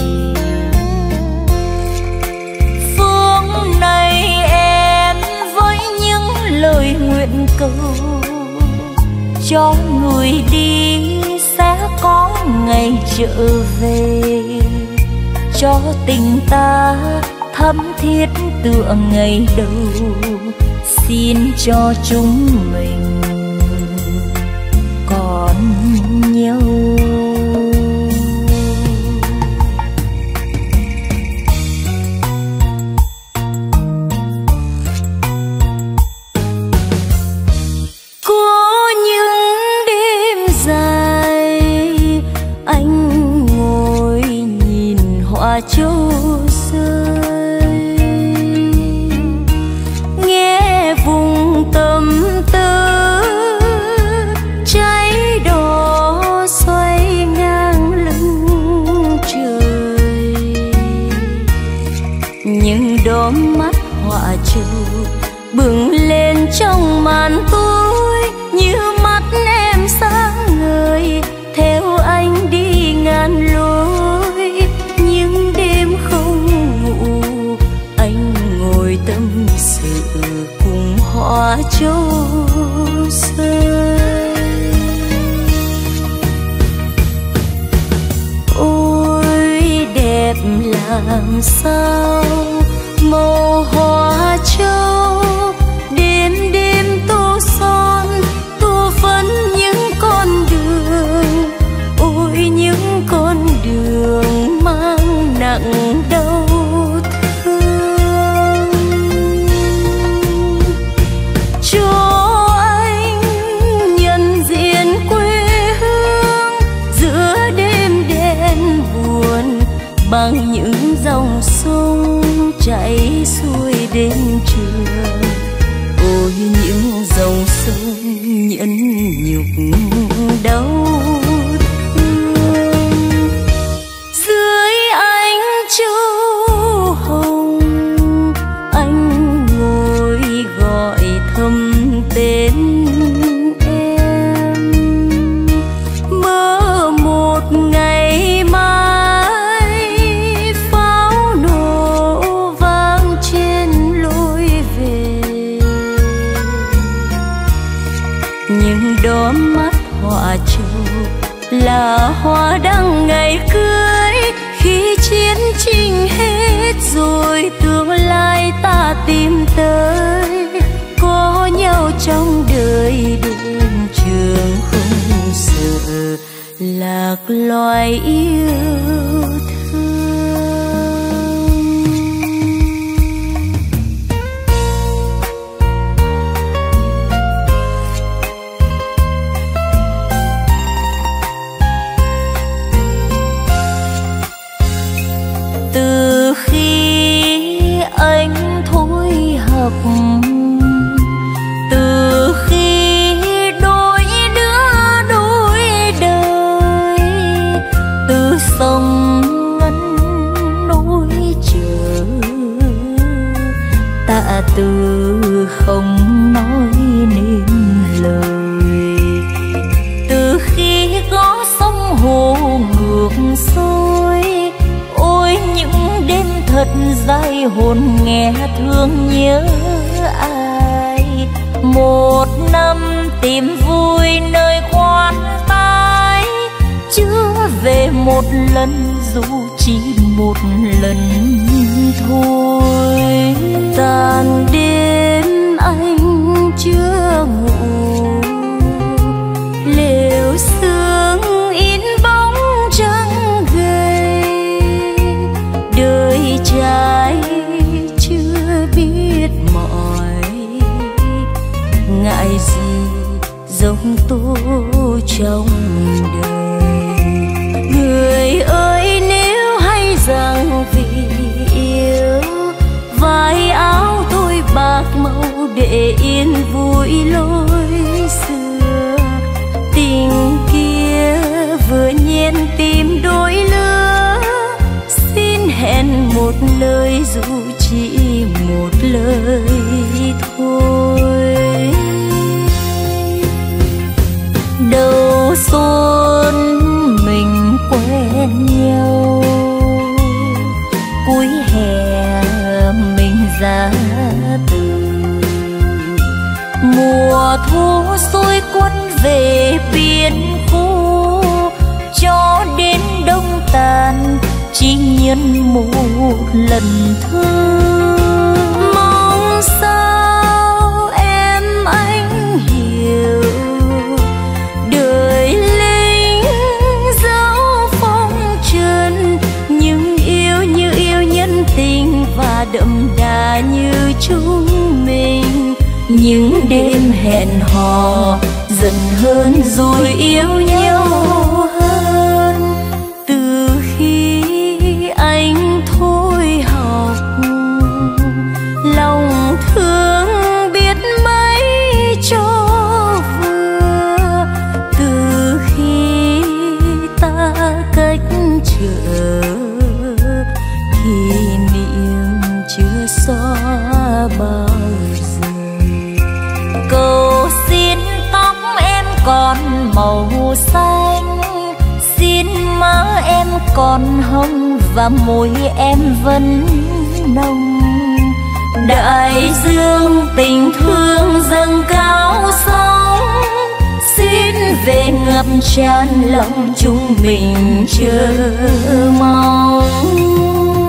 Speaker 3: Phương này em với những lời nguyện cầu, cho người đi sẽ có ngày trở về, cho tình ta thắm thiết tựa ngày đầu. Xin cho chúng mình còn nhau. Châu rơi, nghe vùng tâm tư cháy đỏ xoay ngang lưng trời. Nhưng đôi mắt họa châu bừng lên trong màn tối, như mắt em sáng ngời theo anh đi ngàn lối. Tâm sự cùng hoa châu rơi. Ôi đẹp làm sao nhẫn nhục đau thương. Dưới ánh châu hồng anh ngồi gọi thầm tên em, mơ một ngày mai pháo nổ vang trên lối về. Nhưng đó mắt họa trầu là hoa đăng ngày cưới, khi chiến tranh hết rồi tương lai ta tìm tới, có nhau trong đời đêm trường không sợ lạc loài yêu thương. Từ khi anh thôi học, từ khi đôi đứa đôi đời, từ sông ngăn nối chờ, ta từ không nói nên lời. Từ khi có sông hồ ngược xuôi, ôi những đêm thật dài hồn nghe thương nhớ ai. Một năm tìm vui nơi quan tài, chưa về một lần dù chỉ một lần thôi. Tàn đêm anh chưa ngủ, lều sương in bóng trăng gầy. Đời trai chưa biết mỏi, ngại gì giống tố trong đời. Người ơi nếu hay rằng vì yêu, vai áo tôi bạc màu để yên vui lối xưa. Tình kia vừa nhiên tìm đôi lứa, xin hẹn một lời dù chỉ một lời thôi. Đầu xuân mình quen nhau, cuối hè mình ra từ. Mùa thu xuôi quân về biển khô, cho đến đông tàn chỉ nhân một lần thương. Mong sao em anh hiểu, đời lính dẫu phong trần, nhưng yêu như yêu nhân tình và đậm đà như chúng mình. Những đêm hẹn hò dần hơn rồi yêu nhau hơn. Từ khi anh thôi học, lòng thương biết mấy cho vừa. Từ khi ta cách trở, kỷ niệm chưa xóa bao giờ. Cầu xin tóc em còn màu xanh, xin má em còn hồng và môi em vẫn nồng. Đại dương tình thương dâng cao sóng, xin về ngập tràn lòng chúng mình chờ mong.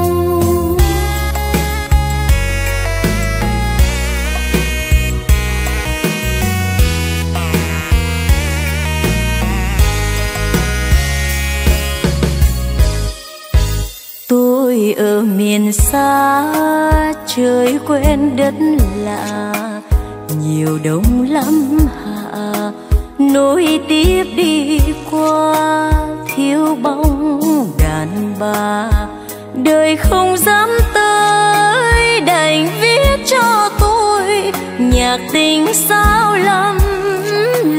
Speaker 3: Tôi ở miền xa trời quen đất lạ, nhiều đông lắm hạ nối tiếp đi qua, thiếu bóng đàn bà đời không dám tới, đành viết cho tôi nhạc tình sao lắm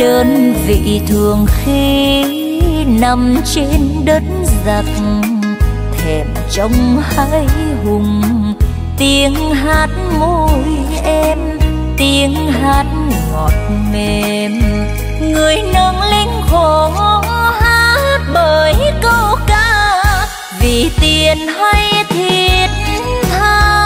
Speaker 3: đơn vị thường khi nằm trên đất giặc, thèm trong hai hùng tiếng hát môi em, tiếng hát ngọt mềm. Người nâng lính khổ hát bởi câu ca vì tiền hay thiết tha.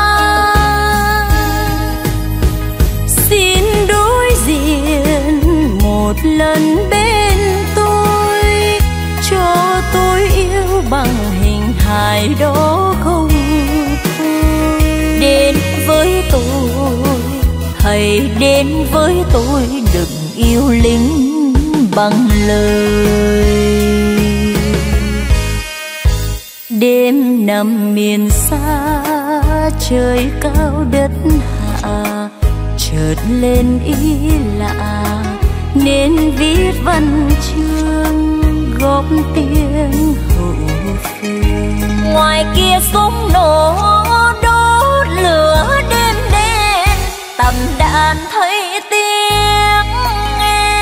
Speaker 3: Xin đối diện một lần bên tôi, cho tôi yêu bằng hình hài đó không thôi. Đến với tôi, hãy đến với tôi, đừng yêu lính bằng lời. Đêm nằm miền xa, trời cao đất hạ, chợt lên ý lạ nên viết văn chương góp tiếng hậu phương. Ngoài kia súng nổ đốt lửa đêm đen, tầm đạn thấy tiếng nghe.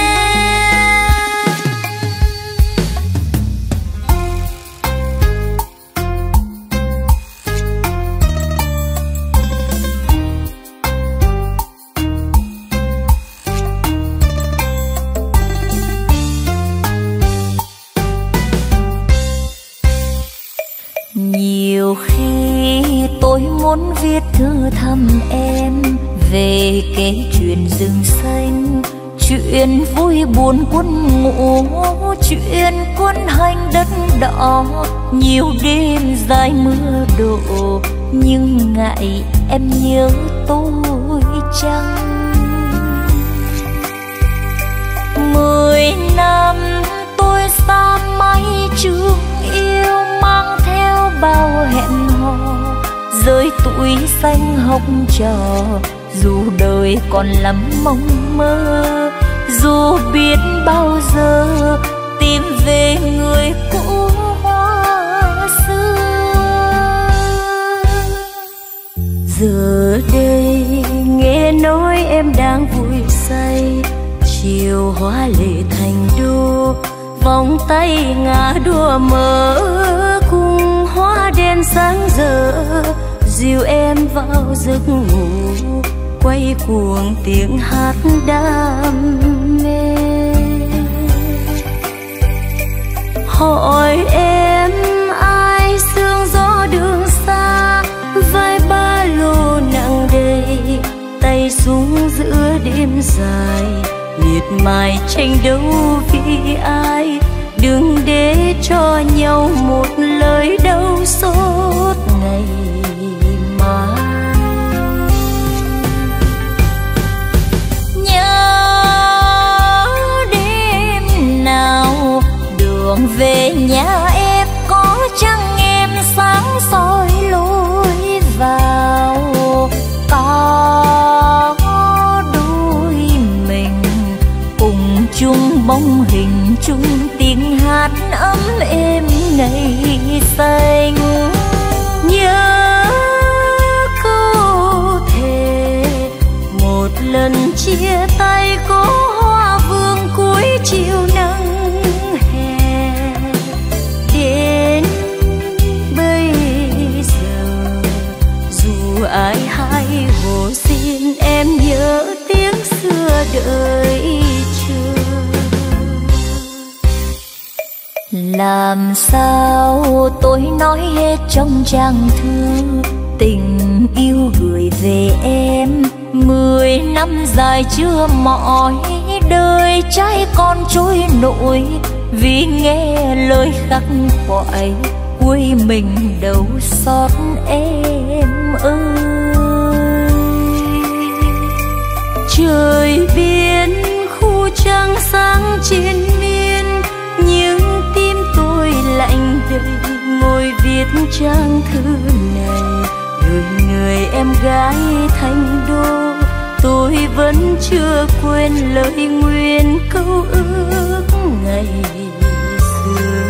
Speaker 3: Nhiều khi tôi muốn viết thư thăm em về kể chuyện rừng xanh, chuyện vui buồn quân ngủ, chuyện quân hành đất đỏ. Nhiều đêm dài mưa đổ nhưng ngại em nhớ tôi chăng. 10 năm tôi xa mái trường yêu, mang theo bao hẹn hò, rơi tuổi xanh hồng trò. Dù đời còn lắm mong mơ, dù biết bao giờ tìm về người cũ hoa xưa. Giờ đây nghe nói em đang vui say, chiều hóa lệ thành đô, vòng tay ngả đùa mơ cùng hoa đen sáng rỡ. Dìu em vào giấc ngủ, quay cuồng tiếng hát đam mê. Hỏi em ai sương gió đường xa, vai ba lô nặng đầy, tay xuống giữa đêm dài, miệt mài tranh đấu vì ai. Đừng để cho nhau một lời đau xót ngày mai. Nhớ đêm nào đường về nhà em, có chăng em sáng soi lối vào. Có đôi mình cùng chung bóng hình, chung tiếng hát ấm êm ngày xanh. Nhớ câu thề một lần chia tay, có hoa vương cuối chiều nắng hè. Đến bây giờ dù ai hay hồ xin em nhớ tiếng xưa đợi chờ. Làm sao tôi nói hết trong trang thư tình yêu gửi về em. 10 năm dài chưa mỏi, đời trai con trôi nổi, vì nghe lời khắc khoải cuối mình đâu xót em ơi. Trời biên khu trăng sáng trên miên, nhưng tim tôi lạnh đầy ngồi viết trang thư này. Đời người em gái thành đô, tôi vẫn chưa quên lời nguyện câu ước ngày xưa.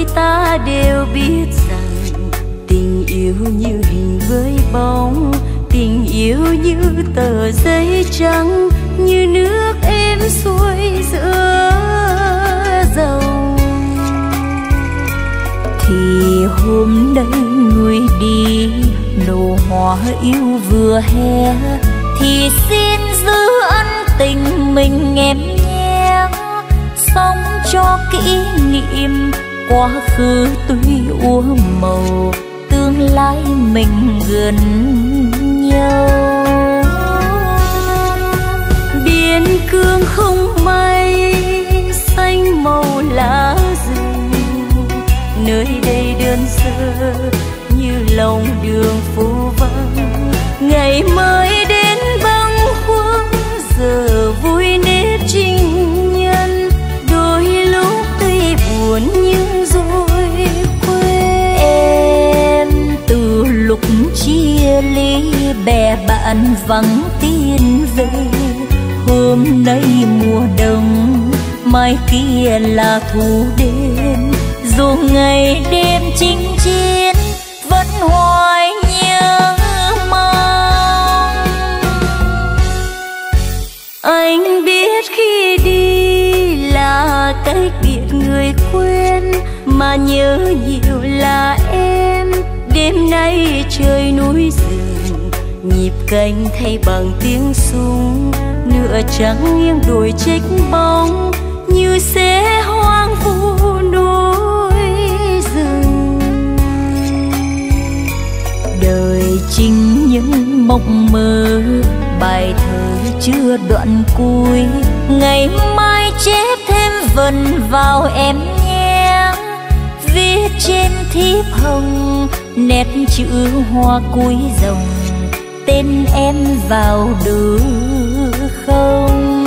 Speaker 3: đôi ta đều biết rằng tình yêu như hình với bóng, tình yêu như tờ giấy trắng, như nước êm xuôi giữa dòng. Thì hôm nay người đi nụ hoa yêu vừa hé, thì xin giữ ân tình mình em nhé, sống cho kỷ niệm quá khứ tuy úa màu, tương lai mình gần nhau. Biên cương không mây xanh màu lá rừng, nơi đây đơn sơ như lòng đường phố vắng. Ngày mới đến bâng khuâng, giờ vui nét trinh nhân, đôi lúc tuy buồn nhưng rồi quên. Em từ lúc chia ly bè bạn vắng tin về, hôm nay mùa đông mai kia là thu đến, dù ngày đêm chinh chiến vẫn hoài nhớ mong. Anh biết khi đi là cách biệt người quên, mà nhớ nhiều là em. Đêm nay trời núi rừng, nhịp canh thay bằng tiếng súng, nửa trắng nghiêng đồi trách bóng, như sẽ hoang vu núi rừng. Đời chinh những mộng mơ, bài thơ chưa đoạn cuối, ngày mai chép thêm vần vào em nhé. Viết trên thiếp hồng nét chữ hoa cuối dòng, tên em vào được không?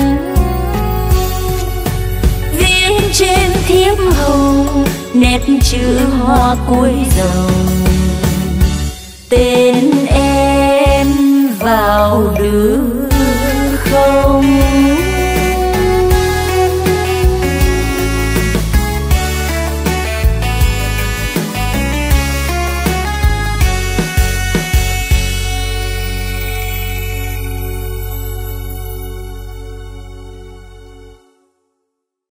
Speaker 3: Viết trên thiếp hồng nét chữ hoa cuối dòng, tên em vào được